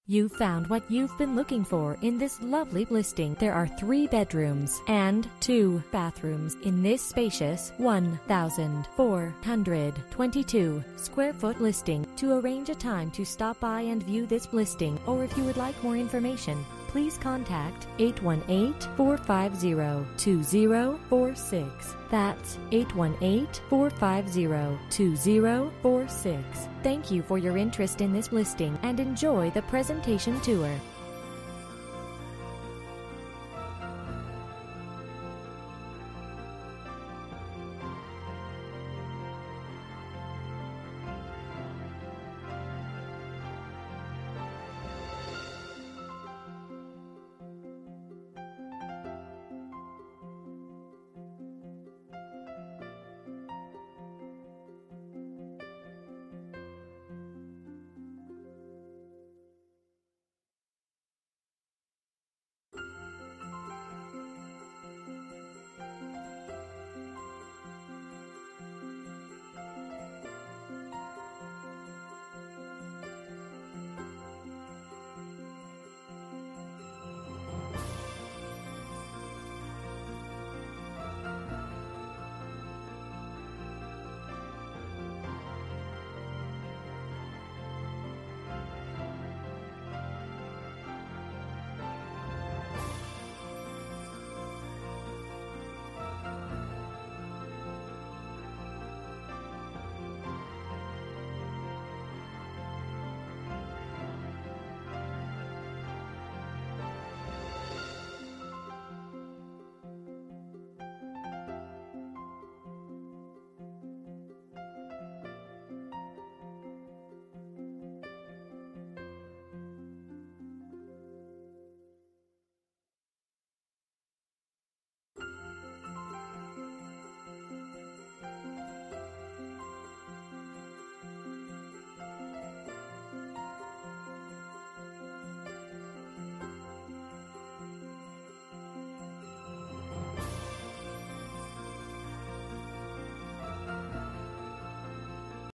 You found what you've been looking for in this lovely listing. There are 3 bedrooms and 2 bathrooms in this spacious 1,422 square foot listing. To arrange a time to stop by and view this listing, or if you would like more information, please contact 818-450-2046. That's 818-450-2046. Thank you for your interest in this listing and enjoy the presentation tour.